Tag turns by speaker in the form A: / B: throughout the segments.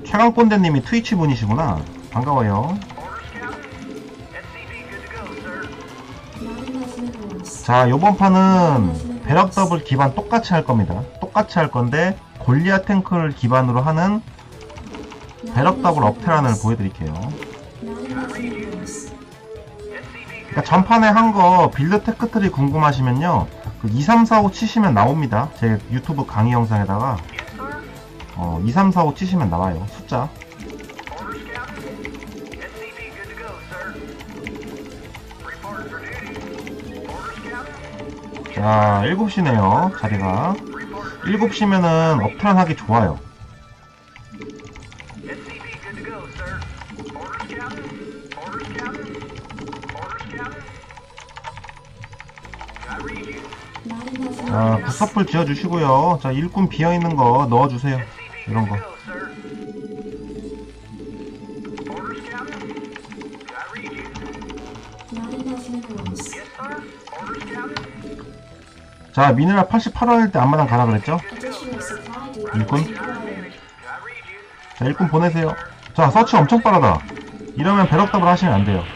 A: 최강꼰대님이 트위치 분이시구나. 반가워요. 자, 요번 판은 배럭 더블 기반 똑같이 할 겁니다. 똑같이 할 건데 골리앗 탱크를 기반으로 하는 배럭 더블 업테란을 보여드릴게요. 그러니까 전판에 한 거 빌드 테크트리 궁금하시면요, 그 2345 치시면 나옵니다. 제 유튜브 강의 영상에다가 2345 치시면 나와요. 숫자. 자, 7시네요 자리가. 7시면은 업테란 하기 좋아요. 자, 굿서플 지어주시고요. 자, 일꾼 비어있는 거 넣어주세요. 이런 거. 자, 미네랄 88원일 때 앞마당 가라 그랬죠? 일꾼. 자, 일꾼 보내세요. 자, 서치 엄청 빠르다. 이러면 배럭 더블 하시면 안 돼요.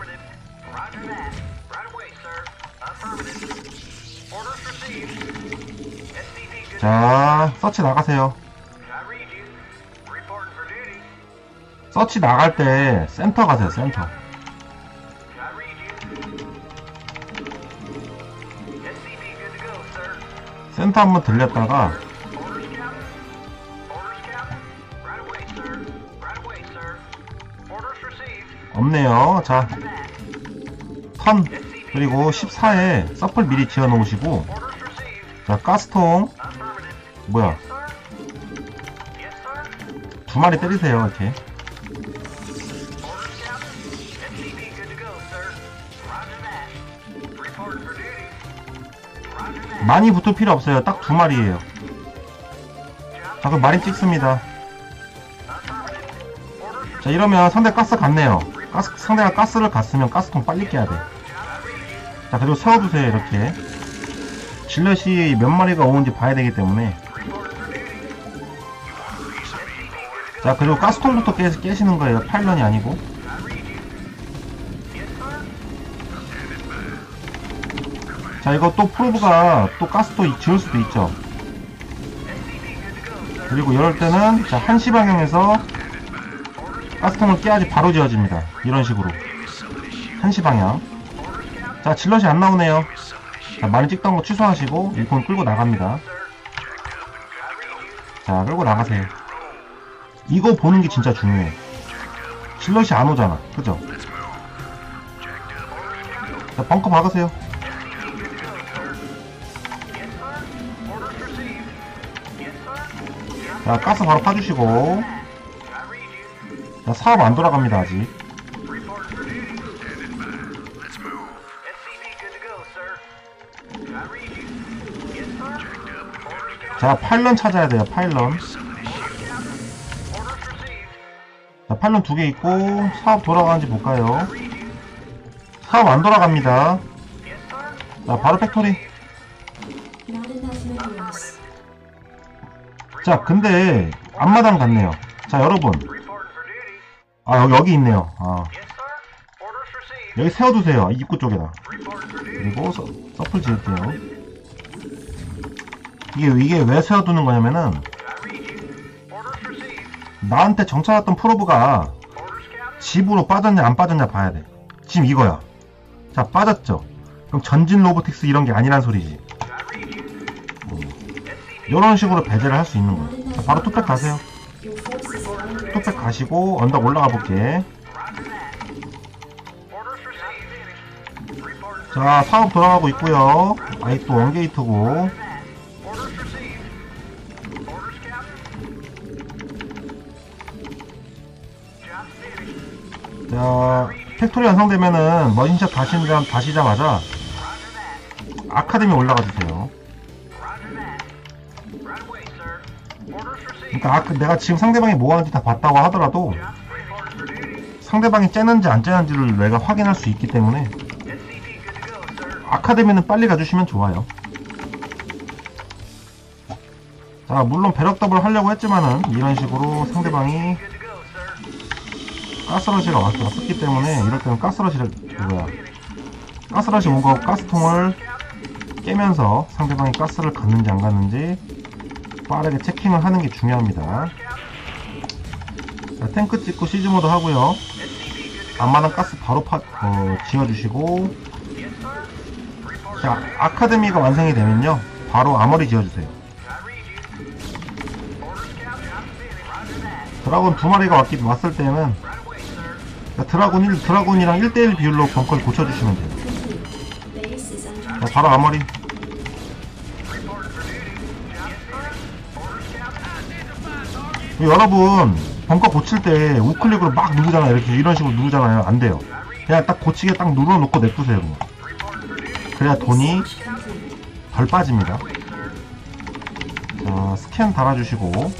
A: 자, 서치 나가세요. 서치 나갈 때 센터 가세요. 센터. 센터 한번 들렸다가 없네요. 자, 턴. 그리고 14에 서플 미리 지어 놓으시고, 자, 가스통. 뭐야, 2마리 때리세요. 이렇게 많이 붙을 필요 없어요. 딱 2마리에요. 자, 그럼 마린 찍습니다. 자, 이러면 상대 가스 갔네요. 상대가 가스를 갔으면 가스통 빨리 깨야 돼. 자, 그리고 세워두세요. 이렇게 질럿이 몇 마리가 오는지 봐야 되기 때문에. 자, 그리고 가스통부터 깨시는 거예요. 파일런이 아니고. 자, 이거 또 프로브가 또 가스통 지을 수도 있죠. 그리고 이럴 때는, 자, 1시 방향에서 가스통을 깨야지 바로 지어집니다. 이런 식으로 1시 방향. 자, 질럿이 안 나오네요. 자, 많이 찍던 거 취소하시고 일꾼 끌고 나갑니다. 자, 끌고 나가세요. 이거 보는 게 진짜 중요해. 질럿이 안 오잖아. 그죠? 자, 벙커 박으세요. 자, 가스 바로 파주시고. 자, 사업 안 돌아갑니다. 아직. 자, 파일런 찾아야 돼요. 파일런. 자, 파일런 2개 있고 사업 돌아가는지 볼까요? 사업 안 돌아갑니다. 자, 바로 팩토리. 자, 근데 앞마당 갔네요. 자, 여러분, 여기 있네요. 여기 세워두세요. 입구 쪽에다. 그리고 서플 지을게요. 이게 왜 세워두는 거냐면은, 나한테 정찰했던 프로브가 집으로 빠졌냐 안 빠졌냐 봐야 돼. 지금 이거야. 자, 빠졌죠. 그럼 전진 로보틱스 이런 게 아니란 소리지. 이런 식으로 배제를 할 수 있는 거야. 자, 바로 투팩 가세요. 투팩 가시고 언덕 올라가 볼게. 자, 사업 돌아가고 있고요. 아직도 원게이트고. 자, 팩토리 완성되면은 머신샵 다시자마자 아카데미 올라가주세요. 그러니까 내가 지금 상대방이 뭐 하는지 다 봤다고 하더라도 상대방이 째는지 안 째는지를 내가 확인할 수 있기 때문에 아카데미는 빨리 가주시면 좋아요. 자, 자, 물론 배럭 더블 하려고 했지만은 이런 식으로 상대방이 가스러시가 왔기 때문에 이럴 때는 가스러시 온 거 가스통을 깨면서 상대방이 가스를 갔는지 안 갔는지 빠르게 체킹을 하는 게 중요합니다. 자, 탱크 찍고 시즈모드 하고요. 앞마당 가스 바로 지어주시고, 자, 아카데미가 완성이 되면요 바로 아머리 지어주세요. 드라곤 2마리가 왔을 때는 드라곤이랑 1대1 비율로 벙커를 고쳐주시면 돼요. 자, 바로 아머리. 여러분 벙커 고칠 때 우클릭으로 막 누르잖아요. 이렇게 이런 식으로 누르잖아요. 안 돼요. 그냥 딱 고치게 딱 눌러놓고 냅두세요. 그냥. 그래야 돈이 덜 빠집니다. 자, 스캔 달아주시고,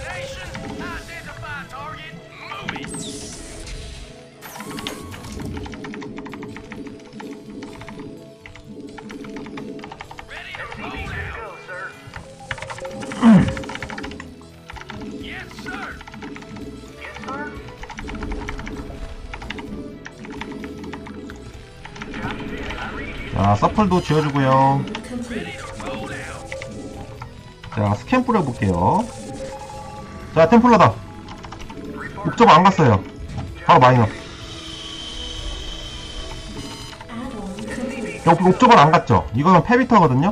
A: 자, 서플도 지어주고요. 자, 스캔 뿌려볼게요. 자, 템플러다. 옵저버 안 갔어요. 바로 마이너. 옵저버는 안 갔죠? 이거는 페비터거든요?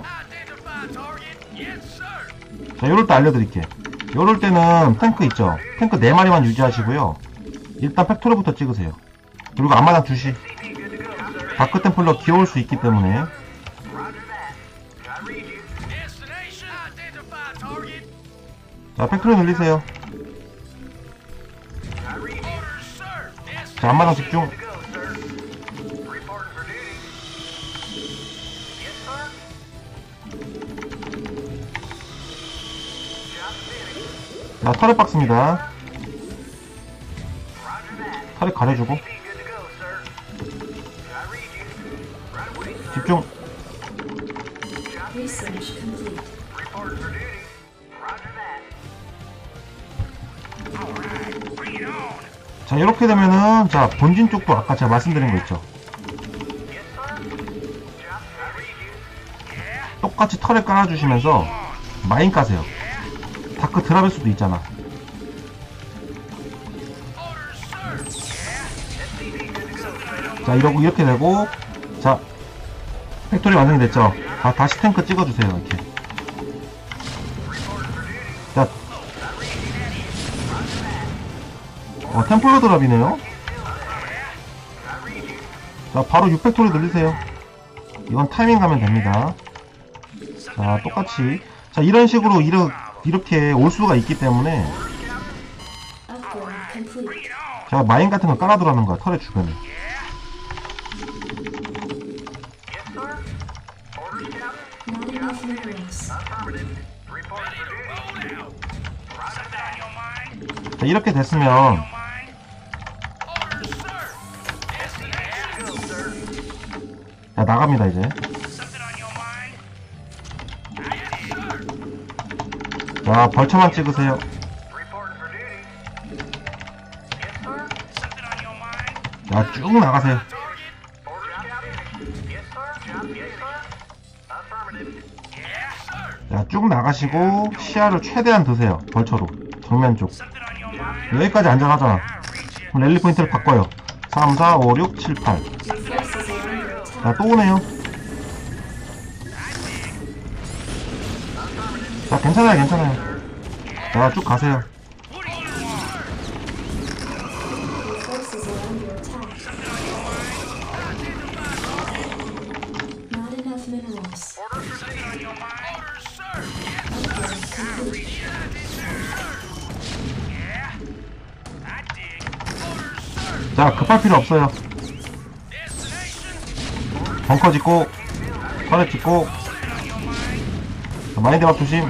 A: 자, 요럴 때 알려드릴게. 요럴 때는 탱크 있죠? 탱크 4마리만 유지하시고요. 일단 팩토리부터 찍으세요. 그리고 앞마당 2시. 다크 템플러 귀여울 수 있기 때문에. 자, 팩토리 늘리세요. 자, 앞마당 집중. 자, 터렛 박스입니다. 터렛 가려주고. 집중. 자, 이렇게 되면은, 자, 본진 쪽도 아까 제가 말씀드린 거 있죠? 똑같이 털에 깔아주시면서 마인 까세요. 다크 드랍일 수도 있잖아. 자, 이러고 이렇게 되고, 자, 팩토리 완성이 됐죠? 다시 탱크 찍어주세요. 이렇게. 자, 템플러 드랍이네요. 자, 바로 6팩토리 늘리세요. 이건 타이밍 가면 됩니다. 자, 똑같이. 자, 이런 식으로 이렇게 올 수가 있기 때문에 제가 마인 같은 거 깔아두라는 거야. 털의 주변에. 자, 이렇게 됐으면 자, 나갑니다. 이제 자, 벌처만 찍으세요. 자, 쭉 나가세요. 자, 쭉 나가시고 시야를 최대한 드세요. 벌처로 정면 쪽. 여기까지 안전하잖아. 그럼 랠리 포인트를 바꿔요. 3, 4, 5, 6, 7, 8. 자, 또 오네요. 자, 괜찮아요, 괜찮아요. 자, 쭉 가세요. 자, 급할 필요 없어요. 벙커 짓고, 터렛 짓고, 마인드 막 조심.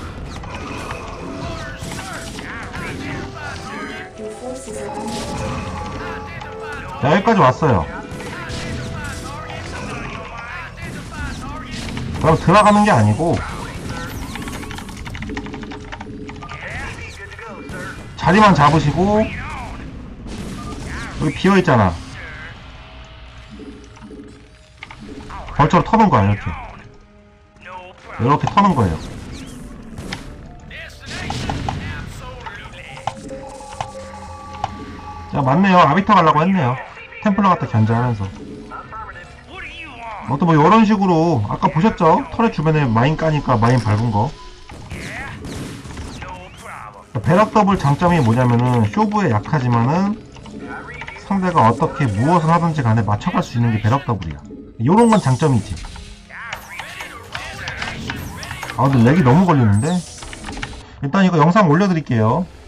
B: Your forces are under attack.
A: 자, 여기까지 왔어요. 그럼 들어가는 게 아니고 자리만 잡으시고 여기 비어있잖아. 벌처로 터는 거야. 이렇게 터는 거예요. 자, 맞네요. 아비터 가려고 했네요. 템플러 갖다 견제하면서. 또 뭐 이런 식으로 아까 보셨죠? 터렛 주변에 마인 까니까 마인 밟은 거. 배럭 더블 장점이 뭐냐면은 쇼부에 약하지만은 상대가 어떻게 무엇을 하든지 간에 맞춰갈 수 있는 게 배럭 더블이야. 요런 건 장점이지. 아, 근데 렉이 너무 걸리는데? 일단 이거 영상 올려드릴게요.